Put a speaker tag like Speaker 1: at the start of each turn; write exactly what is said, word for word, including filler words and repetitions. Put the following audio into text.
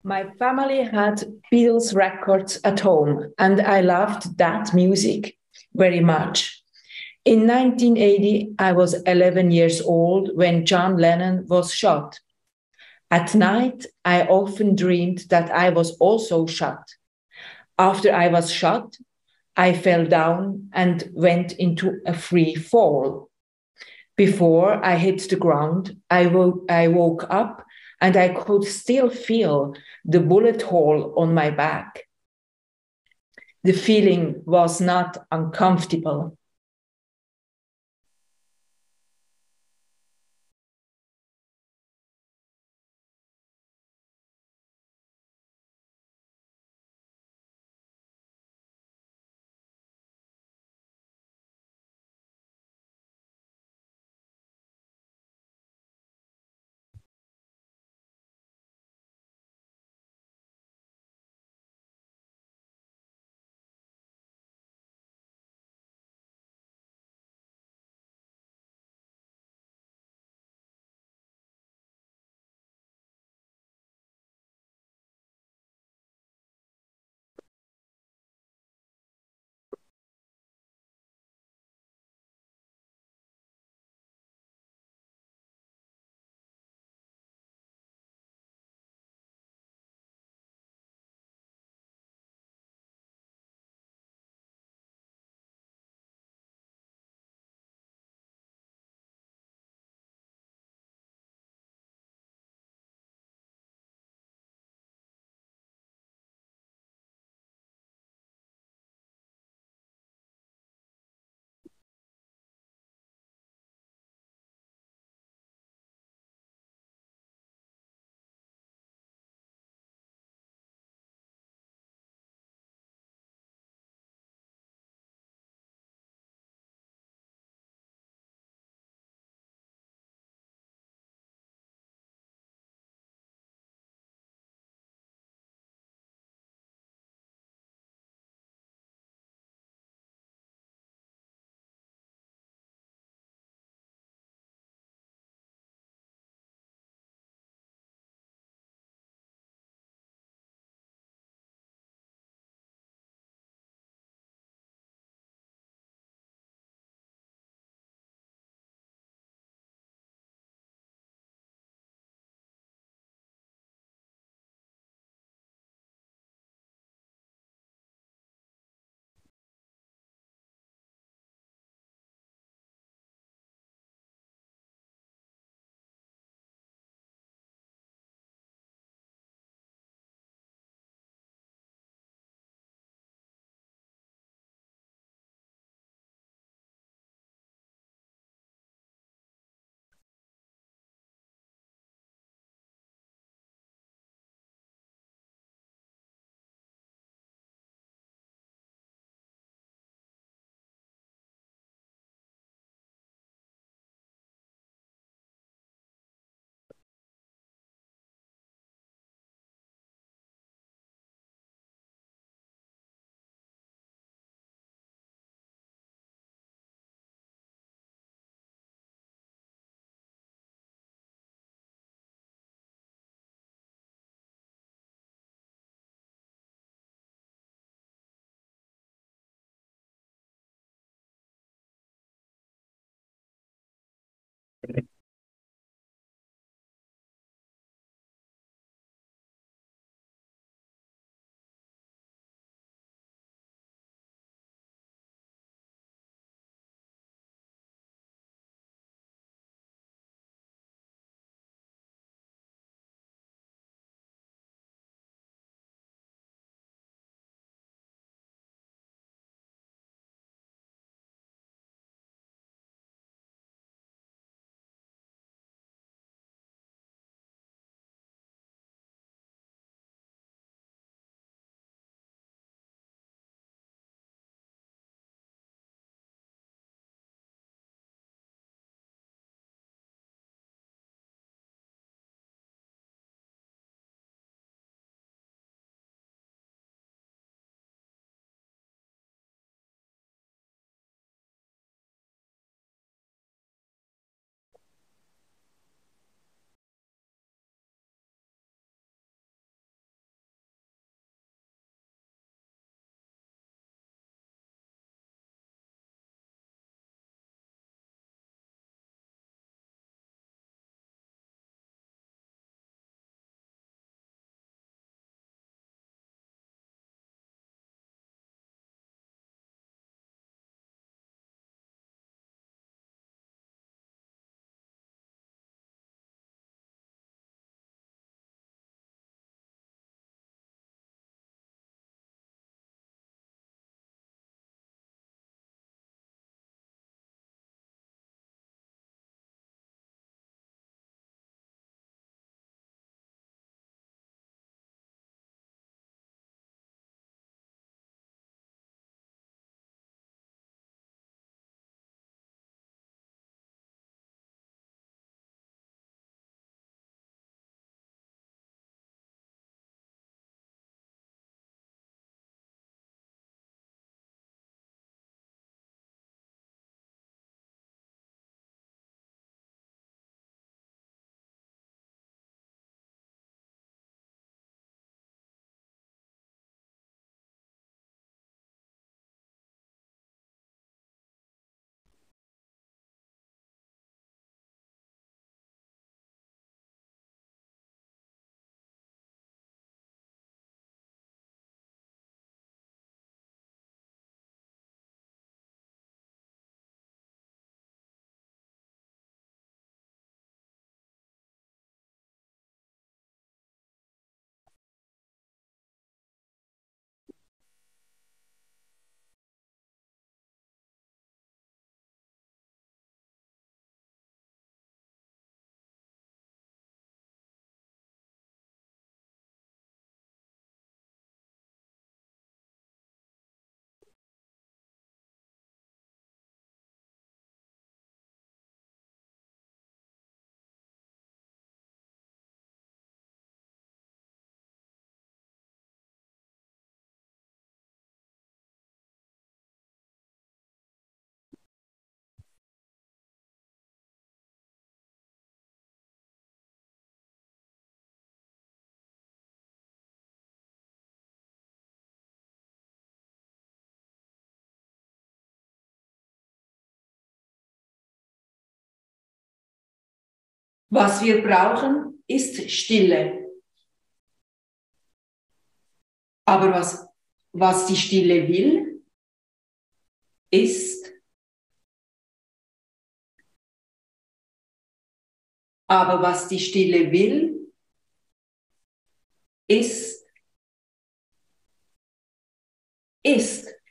Speaker 1: My family had Beatles records at home, and I loved that music very much. In nineteen eighty, I was eleven years old when John Lennon was shot. At night, I often dreamed that I was also shot. After I was shot, I fell down and went into a free fall. Before I hit the ground, I woke, I woke up and I could still feel the bullet hole on my back. The feeling was not uncomfortable. Was wir brauchen, ist Stille. Aber was, was die Stille will, ist, aber was die Stille will, ist, ist.